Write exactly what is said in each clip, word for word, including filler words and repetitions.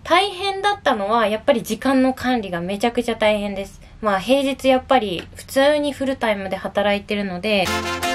大変だったのはやっぱり時間の管理がめちゃくちゃ大変です。まあ平日やっぱり普通にフルタイムで働いてるので、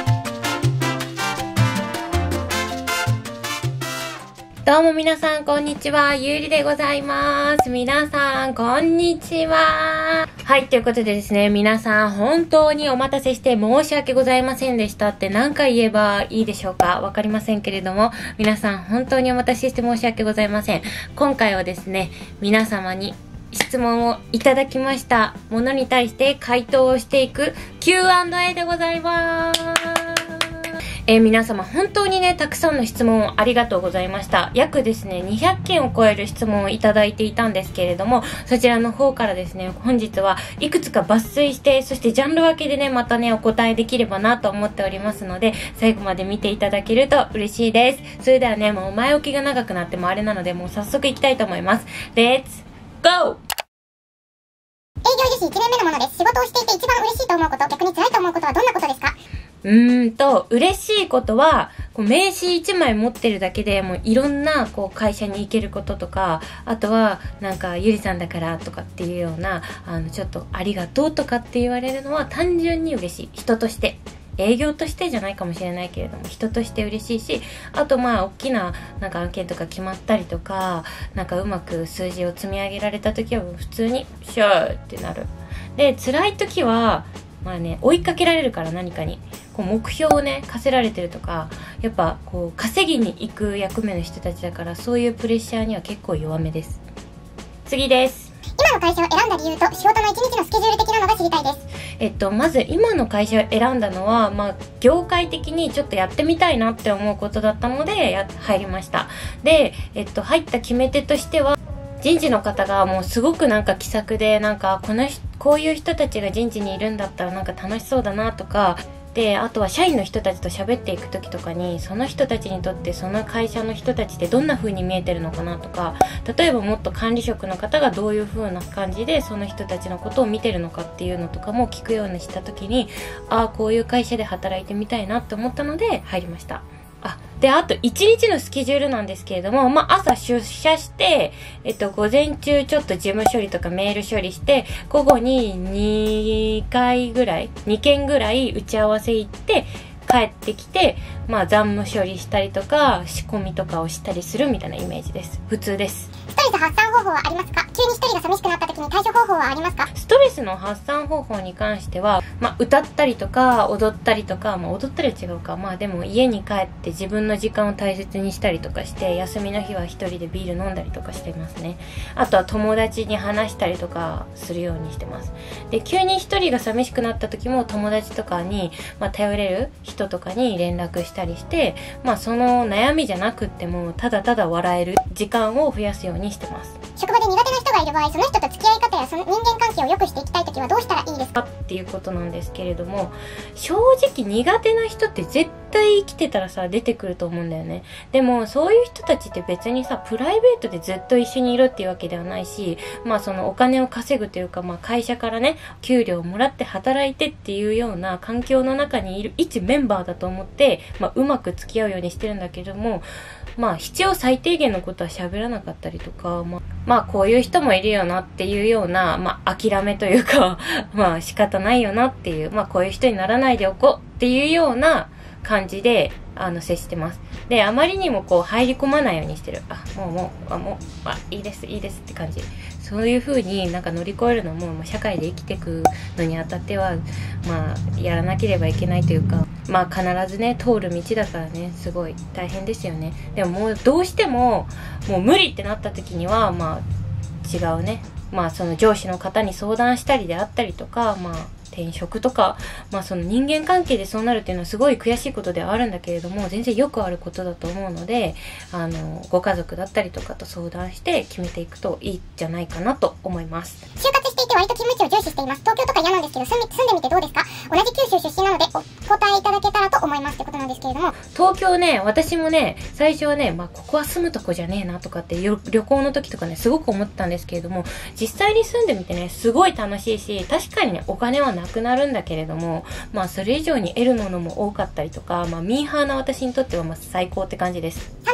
どうも皆さんこんにちは、ゆうりでございます。皆さんこんにちは。はい、ということでですね、皆さん本当にお待たせして申し訳ございませんでしたって何回言えばいいでしょうか、わかりませんけれども、皆さん本当にお待たせして申し訳ございません。今回はですね、皆様に質問をいただきましたものに対して回答をしていく キューアンドエー でございます。えー、皆様本当にね、たくさんの質問をありがとうございました。約ですね、にひゃっけんを超える質問をいただいていたんですけれども、そちらの方からですね、本日はいくつか抜粋して、そしてジャンル分けでね、またね、お答えできればなと思っておりますので、最後まで見ていただけると嬉しいです。それではね、もう前置きが長くなってもあれなので、もう早速いきたいと思います。レッツゴー！ 営業技師いちねんめのものです。仕事をしていて一番嬉しいと思うこと、逆に辛いと思うことはどんなことですか？ うーんと、嬉しいことは、こう名刺いちまい持ってるだけでもういろんなこう会社に行けることとか、あとはなんかゆりさんだからとかっていうような、あのちょっとありがとうとかって言われるのは単純に嬉しい。人として。営業としてじゃないかもしれないけれども、人として嬉しいし、あとまあ大きななんか案件とか決まったりとか、なんかうまく数字を積み上げられた時は普通にシャーってなる。で、辛い時はまあね、追いかけられるから、何かにこう目標をね課せられてるとか、やっぱこう稼ぎに行く役目の人たちだから、そういうプレッシャーには結構弱めです。次です。 今の会社を選んだ理由と仕事の一日のスケジュール的なのが知りたいです。 えっと、まず今の会社を選んだのは、まあ、業界的にちょっとやってみたいなって思うことだったのでや入りました。で、えっと、入った決め手としては、人事の方がもうすごくなんか気さくで、なんかこのこういう人たちが人事にいるんだったらなんか楽しそうだなとかで、あとは社員の人たちと喋っていく時とかに、その人たちにとってその会社の人たちってどんな風に見えてるのかなとか、例えばもっと管理職の方がどういう風な感じでその人たちのことを見てるのかっていうのとかも聞くようにした時に、ああこういう会社で働いてみたいなって思ったので入りました。あ、で、あといちにちのスケジュールなんですけれども、まあ、朝出社して、えっと、午前中ちょっと事務処理とかメール処理して、午後ににかいぐらい、にけんぐらい打ち合わせ行って、帰ってきて、まあ、残務処理したりとか、仕込みとかをしたりするみたいなイメージです。普通です。 ストレス発散方法はありますか？急に一人が寂しくなった時に対処方法はありますか？ ストレスの発散方法に関しては、まあ、歌ったりとか踊ったりとか、まあ、踊ったりは違うか、まあでも家に帰って自分の時間を大切にしたりとかして、休みの日は一人でビール飲んだりとかしてますね。あとは友達に話したりとかするようにしてます。で、急に一人が寂しくなった時も友達とかに、まあ、頼れる人とかに連絡したりして、まあその悩みじゃなくってもただただ笑える時間を増やすようにしてます。 職場で苦手な人がいる場合、その人と付き合い方やその人間関係を良くしていきたいときはどうしたらいいですかっていうことなんですけれども、正直苦手な人って絶対生きてたらさ出てくると思うんだよね。でもそういう人たちって別にさプライベートでずっと一緒にいるっていうわけではないし、まあそのお金を稼ぐというか、まあ会社からね給料をもらって働いてっていうような環境の中にいる一メンバーだと思って、まあうまく付き合うようにしてるんだけども、まあ必要最低限のことは喋らなかったりとか、まあ、まあこういう人もいるよなっていうような、まあ諦めというかまあ仕方ないよなっていう、まあこういう人にならないでおこうっていうような感じであの接してます。で、あまりにもこう入り込まないようにしてる。あ、もうもう、あ、もう、あ、いいです、いいですって感じ。そういう風になんか乗り越えるのも、まあ、社会で生きていくのにあたっては、まあ、やらなければいけないというか、まあ必ずね、通る道だからね、すごい大変ですよね。でももうどうしても、もう無理ってなった時には、まあ、違うね。まあその上司の方に相談したりであったりとか、まあ、転職とか、まあその人間関係でそうなるっていうのはすごい悔しいことではあるんだけれども、全然よくあることだと思うので、あの、ご家族だったりとかと相談して決めていくといいんじゃないかなと思います。 就活していて割と勤務地を重視しています。東京とか嫌なんですけど、住み、住んでみてどうですか？同じ九州出身なのでお答えいただけたらと思いますってことなんですけれども。 東京ね、私もね、最初はね、まあここは住むとこじゃねえなとかって旅行の時とかね、すごく思ってたんですけれども、実際に住んでみてね、すごい楽しいし、確かにね、お金はなくなるんだけれども、まあそれ以上に得るものも多かったりとか、まあミーハーな私にとってはまあ最高って感じです。 さんまん人おめでとう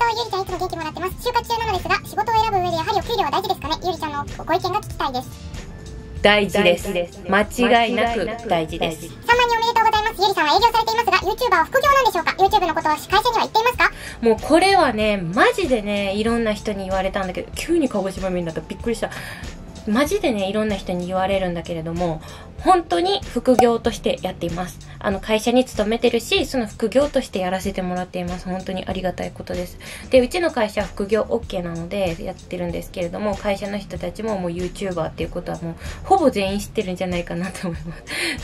ターはゆりちゃんいつも元気もらってます。就活中なのですが、仕事を選ぶ上でやはりお給料は大事ですかね。ゆりちゃんのご意見が聞きたいです。 大事です。間違いなく大事です。 さんまんにんおめでとうございます。ゆりさんは営業されていますが、YouTuber は副業なんでしょうか？ YouTube のことは会社には言っていますか？ もうこれはね、マジでね、いろんな人に言われたんだけど、急に鹿児島弁だったらびっくりした。マジでね、いろんな人に言われるんだけれども、本当に副業としてやっています。あの、会社に勤めてるし、その副業としてやらせてもらっています。本当にありがたいことです。で、うちの会社は副業 OK なのでやってるんですけれども、会社の人たちももう YouTuber っていうことはもう、ほぼ全員知ってるんじゃないかなと思います。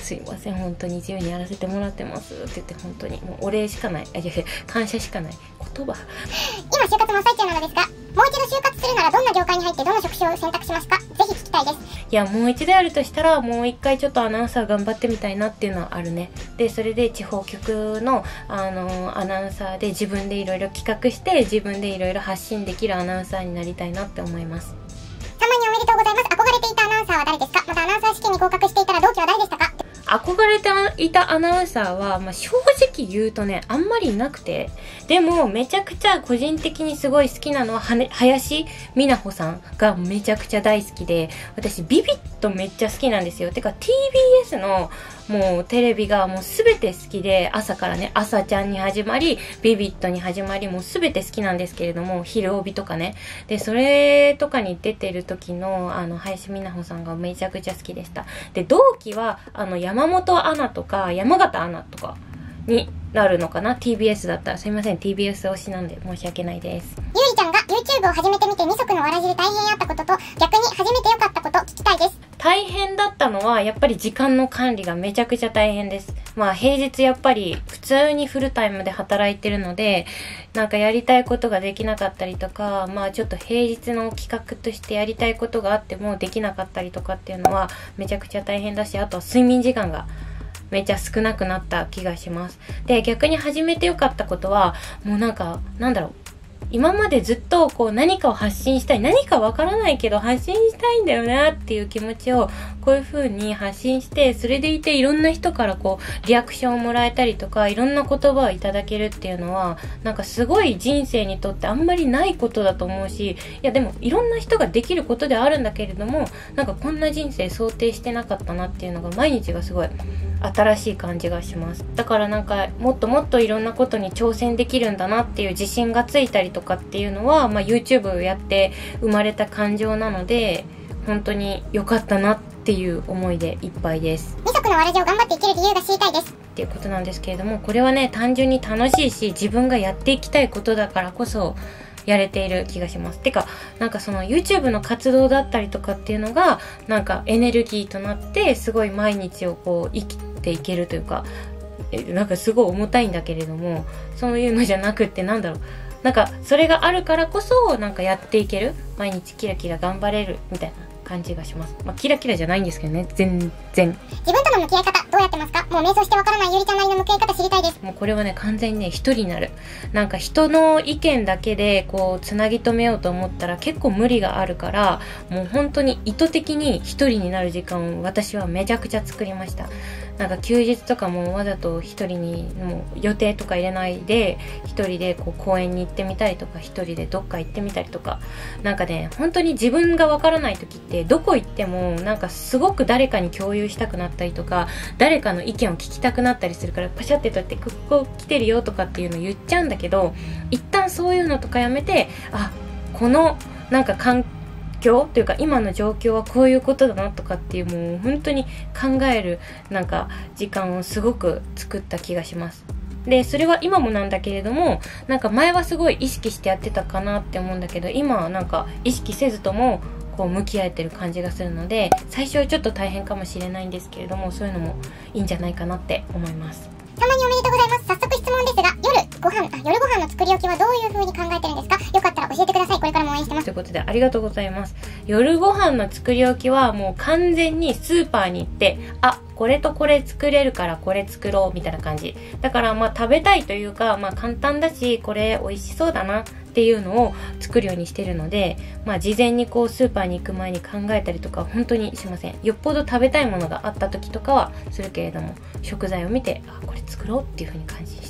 すいません、本当に自由にやらせてもらってますって言って、本当にもうお礼しかない。あ、いやいや、感謝しかない。言葉。 今、就活真っ最中なのですが、もう一度就活するならどんな業界に入ってどの職種を選択しますか？ぜひ聞きたいです。 いや、もう一度やるとしたら、もう一回ちょっとアナウンサー頑張ってみたいなっていうのはあるね。で、それで地方局の、あの、アナウンサーで自分でいろいろ企画して、自分でいろいろ発信できるアナウンサーになりたいなって思います。 さんまんにんおめでとうございます。憧れていたアナウンサーは誰ですか？またアナウンサー試験に合格していたら同期は誰でしたか？ 憧れていたアナウンサーは、まあ、正直言うとね、あんまりいなくて。でも、めちゃくちゃ個人的にすごい好きなのは、はね、林美奈穂さんがめちゃくちゃ大好きで、私、ビビットめっちゃ好きなんですよ。てか、ティービーエス の、もう、テレビがもうすべて好きで、朝からね、朝ちゃんに始まり、ビビットに始まり、もうすべて好きなんですけれども、昼帯とかね。で、それとかに出てる時の、あの、林美奈穂さんがめちゃくちゃ好きでした。で、同期は、あの、山本アナとか、山形アナとかになるのかな？ ティービーエス だったら。すいません、ティービーエス 推しなんで申し訳ないです。 ゆりちゃんが YouTube を始めてみて二足のわらじで大変あったことと、逆に始めてよかったこと聞きたいです。 大変だったのは、やっぱり時間の管理がめちゃくちゃ大変です。まあ平日やっぱり普通にフルタイムで働いてるので、なんかやりたいことができなかったりとか、まあちょっと平日の企画としてやりたいことがあってもできなかったりとかっていうのはめちゃくちゃ大変だし、あとは睡眠時間がめっちゃ少なくなった気がします。で、逆に始めてよかったことは、もうなんか、なんだろう。今までずっとこう何かを発信したい。何かわからないけど発信したいんだよなっていう気持ちをこういう風に発信して、それでいていろんな人からこうリアクションをもらえたりとか、いろんな言葉をいただけるっていうのは、なんかすごい人生にとってあんまりないことだと思うし、いやでもいろんな人ができることではあるんだけれども、なんかこんな人生想定してなかったなっていうのが毎日がすごい新しい感じがします。だからなんかもっともっといろんなことに挑戦できるんだなっていう自信がついたりとかっていうのは、まあ、YouTube をやって生まれた感情なので、本当に良かったなっていう思いでいっぱいです。 二足のわらじを頑張っていける理由が知りたいです。 っていうことなんですけれども、これはね、単純に楽しいし、自分がやっていきたいことだからこそ、やれている気がします。てか、なんかその YouTube の活動だったりとかっていうのが、なんかエネルギーとなって、すごい毎日をこう生きていけるというか、なんかすごい重たいんだけれども、そういうのじゃなくって、なんだろう。なんかそれがあるからこそなんかやっていける、毎日キラキラ頑張れるみたいな感じがします。まあキラキラじゃないんですけどね、全然。 自分との向き合い方どうやってますか？もう瞑想してわからないゆりちゃんなりの向き合い方知りたいです。 もうこれはね、完全にね、一人になる。なんか人の意見だけでこうつなぎ止めようと思ったら結構無理があるから、もう本当に意図的に一人になる時間を私はめちゃくちゃ作りました。なんか休日とかもわざと一人にもう予定とか入れないで一人でこう公園に行ってみたりとか、一人でどっか行ってみたりとか、なんかね、本当に自分がわからない時ってどこ行ってもなんかすごく誰かに共有したくなったりとか、誰かの意見を聞きたくなったりするから、パシャってとってここ来てるよとかっていうのを言っちゃうんだけど、一旦そういうのとかやめて、あ、このなんか環境というか今の状況はこういうことだなとかっていう、もう本当に考えるなんか時間をすごく作った気がします。で、それは今もなんだけれども、なんか前はすごい意識してやってたかなって思うんだけど、今はなんか意識せずともこう向き合えてる感じがするので、最初はちょっと大変かもしれないんですけれども、そういうのもいいんじゃないかなって思います。 たまにおめでとうございます。早速質問ですが、夜ご飯、あ、夜ご飯の作り置きはどういう風に考えてるんですか？よかったら教えてください。これからも応援してます。 ということで、ありがとうございます。夜ご飯の作り置きはもう完全にスーパーに行って、あ、これとこれ作れるからこれ作ろうみたいな感じ。だからまあ食べたいというか、まあ簡単だし、これ美味しそうだなっていうのを作るようにしてるので、まあ事前にこうスーパーに行く前に考えたりとか本当にしません。よっぽど食べたいものがあった時とかはするけれども、食材を見て、あ、これ作ろうっていう風に感じしてます。 さん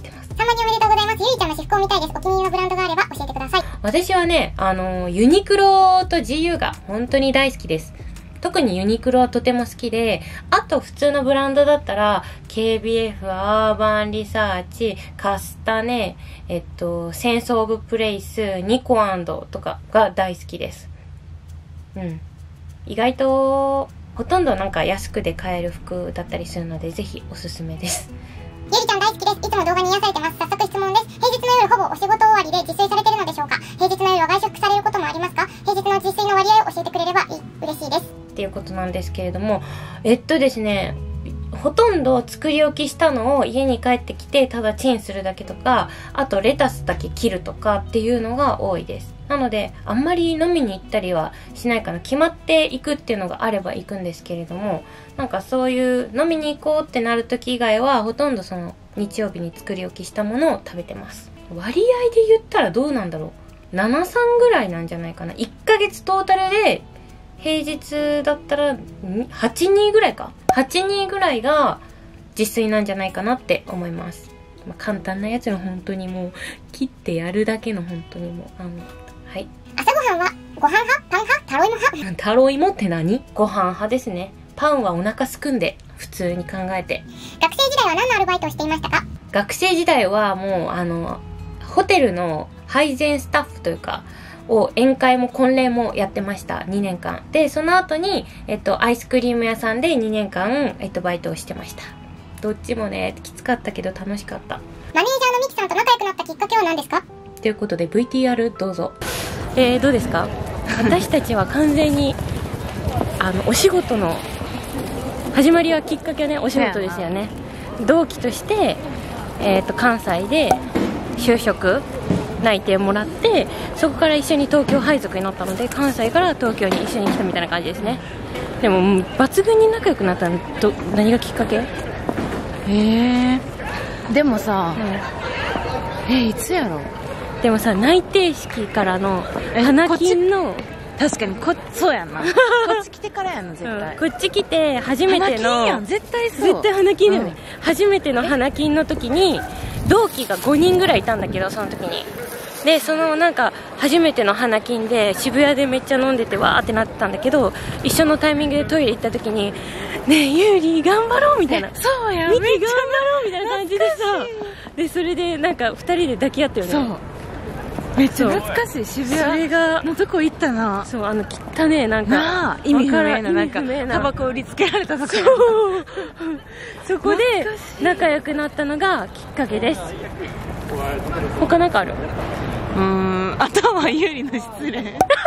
さんまんにんおめでとうございます。ゆりちゃんの私服を見たいです。お気に入りのブランドがあれば教えてください。 私はね、あの、ユニクロと ジーユー が本当に大好きです。特にユニクロはとても好きで、あと普通のブランドだったら、ケービーエフ、アーバンリサーチ、カスタネ、えっと、センスオブプレイス、ニコアンドとかが大好きです。うん。意外と、ほとんどなんか安くで買える服だったりするので、ぜひおすすめです。 ゆりちゃん大好きです。いつも動画に癒されてます。早速質問です。平日の夜ほぼお仕事終わりで自炊されてるのでしょうか？平日の夜は外食されることもありますか？平日の自炊の割合を教えてくれればいい嬉しいです。 っていうことなんですけれども、えっとですね、ほとんど作り置きしたのを家に帰ってきてただチンするだけとか、あとレタスだけ切るとかっていうのが多いです。なのであんまり飲みに行ったりはしないかな。決まっていくっていうのがあれば行くんですけれども、なんかそういう飲みに行こうってなる時以外はほとんどその日曜日に作り置きしたものを食べてます。割合で言ったらどうなんだろう、ななさんぐらいなんじゃないかな。いっかげつトータルで平日だったらはちにんぐらいか。はちにんぐらいが自炊なんじゃないかなって思います。まあ、簡単なやつの本当にもう切ってやるだけの本当にもうあのはい。 朝ごはんはご飯派、パン派、タロイモ派？ タロイモって何？ご飯派ですね。パンはお腹すくんで普通に考えて。 学生時代は何のアルバイトをしていましたか？ 学生時代はもうあのホテルの配膳スタッフというかを宴会も婚礼もやってました。にねんかんで、その後に、えっと、アイスクリーム屋さんでにねんかん、えっと、バイトをしてました。どっちもねきつかったけど楽しかった。 マネージャーのミキさんと仲良くなったきっかけは何ですか？ ということで ブイティーアール どうぞ。えー、どうですか？私たちは完全にあのお仕事の始まりはきっかけはねお仕事ですよね。同期として、えー、と関西で就職内定もらって、そこから一緒に東京配属になったので、関西から東京に一緒に来たみたいな感じですね。でももう抜群に仲良くなったのど何がきっかけ？ へえ。でもさ、うん、えいつやろ？ でもさ、内定式からの花金の確かにこそうやんなこっち来てからやんな絶対、 うん、こっち来て初めての花金やん絶対そう絶対花金だよね、 うん、 初めての花金の時に同期がごにんぐらいいたんだけど、その時にでそのなんか初めての花金で渋谷でめっちゃ飲んでてわーってなってたんだけど、一緒のタイミングでトイレ行った時にねえユーリー頑張ろうみたいな、 そうやミキ頑張ろうみたいな感じでさ、でそれでなんかふたりで抱き合ったよね。 そうめっちゃ懐かしい。渋谷のとこ行ったな。 そう、あの汚ねえなんかなあ意味不明ななんかタバコ売りつけられたとこやそこで仲良くなったのがきっかけです。他なんかある？ うーん、あとは有利の失恋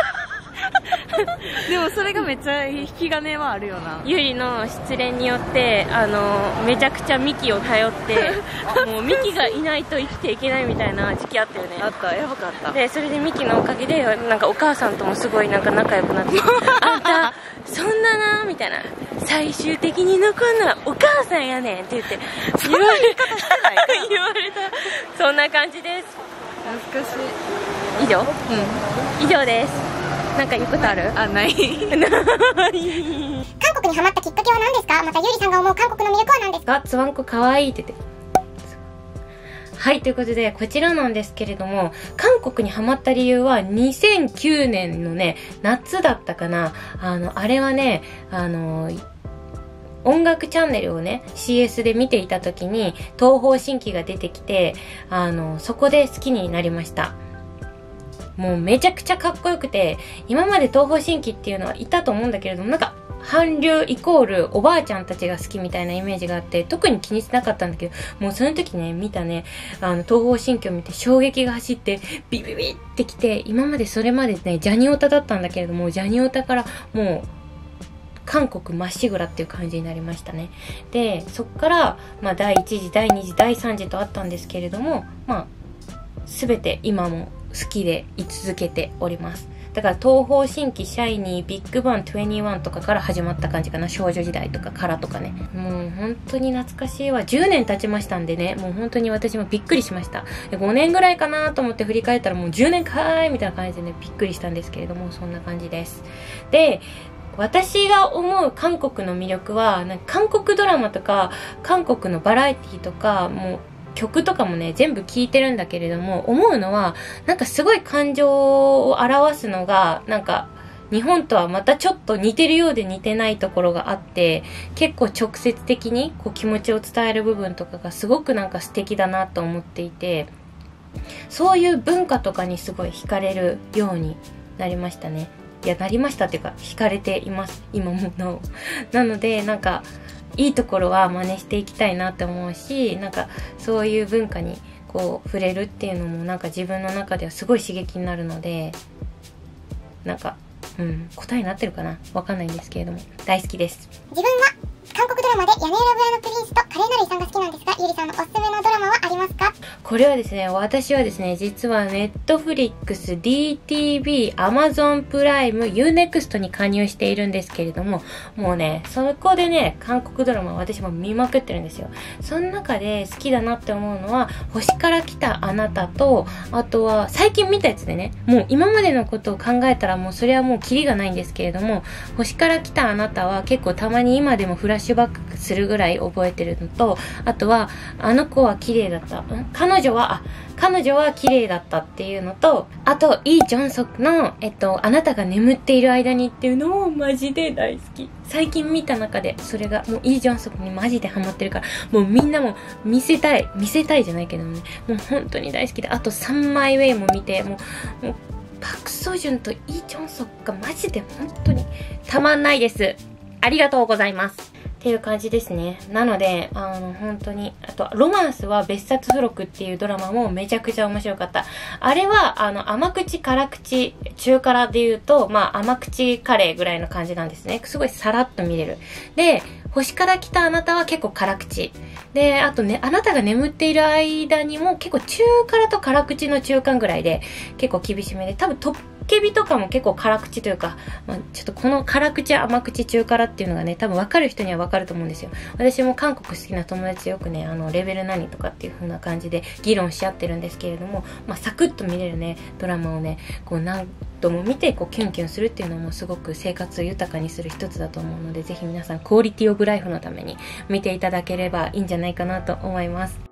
でもそれがめっちゃ引き金はあるよな。 ゆりの失恋によってあのめちゃくちゃミキを頼ってもうミキがいないと生きていけないみたいな時期あったよね。 あった、やばかった。 でそれでミキのおかげでなんかお母さんともすごいなんか仲良くなってあんたそんななみたいな、最終的に残るのはお母さんやねんって言ってそんな言い方してないか言われた。そんな感じです。 懐かしい。 以上？ うん以上です。なんか言うことある？ あ、ない韓国にハマったきっかけは何ですか？またゆりさんが思う韓国の魅力は何ですか？ あ、つわんこかわいいって言って。はい、ということでこちらなんですけれども、韓国にハマった理由はにせんきゅうねんのね夏だったかな。あのあれはね、あの音楽チャンネルをね シーエス で見ていた時に東方神起が出てきて、あのそこで好きになりました。もうめちゃくちゃかっこよくて、今まで東方神起っていうのはいたと思うんだけれども、なんか韓流イコールおばあちゃんたちが好きみたいなイメージがあって、特に気にしてなかったんだけど、もうその時ね見たねあの東方神起を見て衝撃が走ってビビビってきて、今までそれまでねジャニオタだったんだけれども、ジャニオタからもう韓国まっしぐらっていう感じになりましたね。でそっから、まあ、だいいちじだいにじだいさんじとあったんですけれども、まあ全て今も好きで居続けております。だから東方神起、シャイニー、ビッグバンにじゅういちとかから始まった感じかな。少女時代とかからとかね、もう本当に懐かしいわ。じゅうねん経ちましたんでね、もう本当に私もびっくりしました。でごねんぐらいかなと思って振り返ったらもうじゅうねんかーいみたいな感じでねびっくりしたんですけれども、そんな感じです。で私が思う韓国の魅力はなんか韓国ドラマとか韓国のバラエティとかもう曲とかもね、全部聴いてるんだけれども、思うのは、なんかすごい感情を表すのが、なんか、日本とはまたちょっと似てるようで似てないところがあって、結構直接的にこう気持ちを伝える部分とかがすごくなんか素敵だなと思っていて、そういう文化とかにすごい惹かれるようになりましたね。いや、なりましたっていうか、惹かれています。今もなお。なので、なんか、いいところは真似していきたいなって思うし、なんか、そういう文化にこう、触れるっていうのもなんか自分の中ではすごい刺激になるので、なんか、うん、答えになってるかなわかんないんですけれども、大好きです。 自分は韓国ドラマで屋根裏部屋のプリンスと華麗なる遺産が好きなんですが、ゆりさんのおすすめのドラマはありますか？ これはですね、私はですね、実はネットフリックス、ディーティービー、Amazon プライム、ユーネクストに加入しているんですけれども、もうね、そこでね、韓国ドラマ私も見まくってるんですよ。その中で好きだなって思うのは、星から来たあなたと、あとは最近見たやつでね、もう今までのことを考えたらもうそれはもうキリがないんですけれども、星から来たあなたは結構たまに今でもフラッシュバックするぐらい覚えてるのと、あとは、あの子は綺麗だった。ん彼女は、あ、彼女は綺麗だったっていうのと、あと、イ・ジョンソクの、えっと、あなたが眠っている間にっていうのもマジで大好き。最近見た中で、それが、もうイ・ジョンソクにマジでハマってるから、もうみんなも見せたい、見せたいじゃないけどね、もう本当に大好きで、あと、サンマイウェイも見て、もう、もうパクソジュンとイ・ジョンソクがマジで本当にたまんないです。ありがとうございます。っていう感じですね。なので、あの、本当に、あと、ロマンスは別冊付録っていうドラマもめちゃくちゃ面白かった。あれは、あの、甘口、辛口、中辛で言うと、まあ、甘口カレーぐらいの感じなんですね。すごいさらっと見れる。で、星から来たあなたは結構辛口。で、あとね、あなたが眠っている間にも結構中辛と辛口の中間ぐらいで、結構厳しめで、多分トップケビとかも結構辛口というか、まあ、ちょっとこの辛口甘口中辛っていうのがね、多分分かる人には分かると思うんですよ。私も韓国好きな友達よくね、あのレベル何とかっていう風な感じで議論し合ってるんですけれども、まあ、サクッと見れるねドラマをね、こう何度も見てこうキュンキュンするっていうのもすごく生活を豊かにする一つだと思うので、ぜひ皆さんクオリティオブライフのために見ていただければいいんじゃないかなと思います。